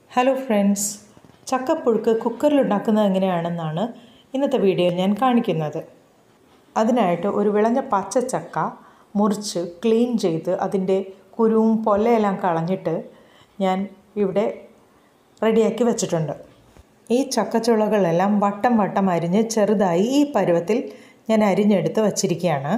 Hello friends, ചക്കപ്പുഴുക്ക് കുക്കറിൽ ഉണ്ടാക്കുന്നത് എങ്ങനെയാണെന്നാണ് ഇന്നത്തെ വീഡിയോയിൽ ഞാൻ കാണിക്കുന്നത്. അതിനായിട്ട് ഒരു വിളഞ്ഞ പച്ച ചക്ക മുറിച്ച് ക്ലീൻ ചെയ്ത് അതിൻ്റെ കുരുവും പൊല്ലയെല്ലാം കളഞ്ഞിട്ട് ഞാൻ ഇവിടെ റെഡിയാക്കി വെച്ചിട്ടുണ്ട്. ഈ ചക്കച്ചുളകളെല്ലാം വട്ടം വട്ടം അരിഞ്ഞ് ചെറുതായി ഈ പരുവത്തിൽ ഞാൻ അരിഞ്ഞെടുത്ത് വച്ചിരിക്കുകയാണ്.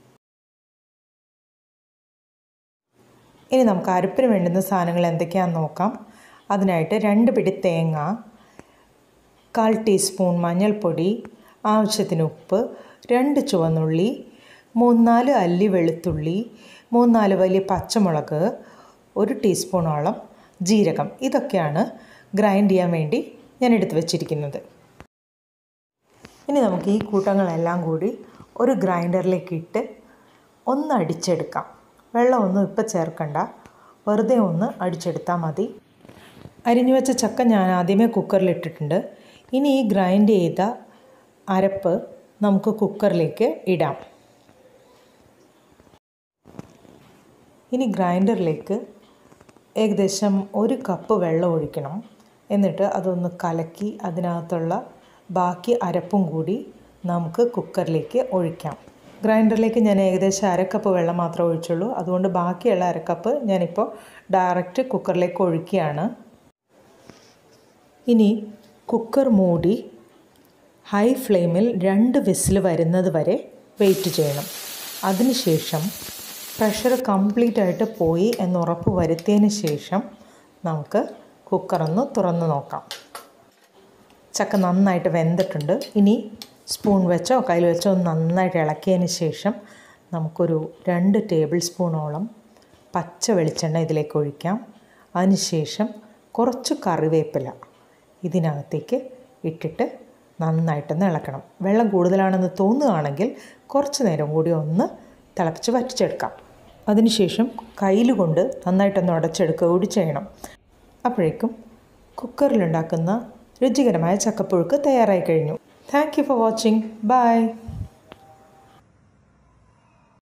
ഇനി നമുക്ക് അരപ്പിന് വേണ്ടുന്ന സാധനങ്ങൾ എന്തൊക്കെയാണെന്ന് നോക്കാം. അതിനായിട്ട് 2 പിടി തേങ്ങ, 1/4 ടീസ്പൂൺ മഞ്ഞൾപ്പൊടി, ആവശ്യത്തിന് ഉപ്പ്, 2 ചുവന്നുള്ളി, 3-4 അല്ലി വെളുത്തുള്ളി, 3-4 വലിയ പച്ചമുളക്, 1 ടീസ്പൂണോളം ജീരകം. ഇതൊക്കെയാണ് ഗ്രൈൻഡ് ചെയ്യാൻ വേണ്ടി ഞാൻ എടുത്ത് വച്ചിരിക്കുന്നത്. ഇനി നമുക്ക് ഈ കൂട്ടങ്ങളെല്ലാം കൂടി ഒരു ഗ്രൈൻഡറിലേക്ക് ഇട്ട് ഒന്ന് അടിച്ചെടുക്കാം. വെള്ളമൊന്നും ഇപ്പം ചേർക്കണ്ട, വെറുതെ ഒന്ന് അടിച്ചെടുത്താൽ മതി. അരിഞ്ഞു വെച്ച ചക്ക ഞാൻ ആദ്യമേ കുക്കറിലിട്ടിട്ടുണ്ട്. ഇനി ഈ ഗ്രൈൻഡ് ചെയ്ത അരപ്പ് നമുക്ക് കുക്കറിലേക്ക് ഇടാം. ഇനി ഗ്രൈൻഡറിലേക്ക് ഏകദേശം 1 കപ്പ് വെള്ളം ഒഴിക്കണം. എന്നിട്ട് അതൊന്ന് കലക്കി അതിനകത്തുള്ള ബാക്കി അരപ്പും കൂടി നമുക്ക് കുക്കറിലേക്ക് ഒഴിക്കാം. ഗ്രൈൻഡറിലേക്ക് ഞാൻ ഏകദേശം 1/2 കപ്പ് വെള്ളം മാത്രമേ ഒഴിച്ചുള്ളൂ. അതുകൊണ്ട് ബാക്കിയുള്ള 1/2 കപ്പ് ഞാനിപ്പോൾ ഡയറക്റ്റ് കുക്കറിലേക്ക് ഒഴിക്കുകയാണ്. ഇനി കുക്കർ മൂടി ഹൈ ഫ്ലെയിമിൽ 2 വിസിൽ വരുന്നത് വരെ വെയിറ്റ് ചെയ്യണം. അതിനുശേഷം പ്രഷർ കംപ്ലീറ്റ് ആയിട്ട് പോയി എന്നുറപ്പ് വരുത്തിയതിന് ശേഷം നമുക്ക് കുക്കറൊന്ന് തുറന്ന് നോക്കാം. ചക്ക നന്നായിട്ട് വെന്തിട്ടുണ്ട്. ഇനി സ്പൂൺ വെച്ചോ കയ്യിൽ വെച്ചോ നന്നായിട്ട് ഇളക്കിയതിന് ശേഷം നമുക്കൊരു 2 ടേബിൾ സ്പൂണോളം പച്ച വെളിച്ചെണ്ണ ഇതിലേക്ക് ഒഴിക്കാം. അതിനുശേഷം കുറച്ച് കറിവേപ്പില ഇതിനകത്തേക്ക് ഇട്ടിട്ട് നന്നായിട്ടൊന്ന് ഇളക്കണം. വെള്ളം കൂടുതലാണെന്ന് തോന്നുകയാണെങ്കിൽ കുറച്ച് നേരം കൂടി ഒന്ന് തിളപ്പിച്ച് വറ്റിച്ചെടുക്കാം. അതിനുശേഷം കയ്യിൽ കൊണ്ട് നന്നായിട്ടൊന്ന് ഉടച്ചെടുക്കുക കൂടി ചെയ്യണം. അപ്പോഴേക്കും കുക്കറിലുണ്ടാക്കുന്ന രുചികരമായ ചക്കപ്പുഴുക്ക് തയ്യാറായി കഴിഞ്ഞു. Thank you for watching. By.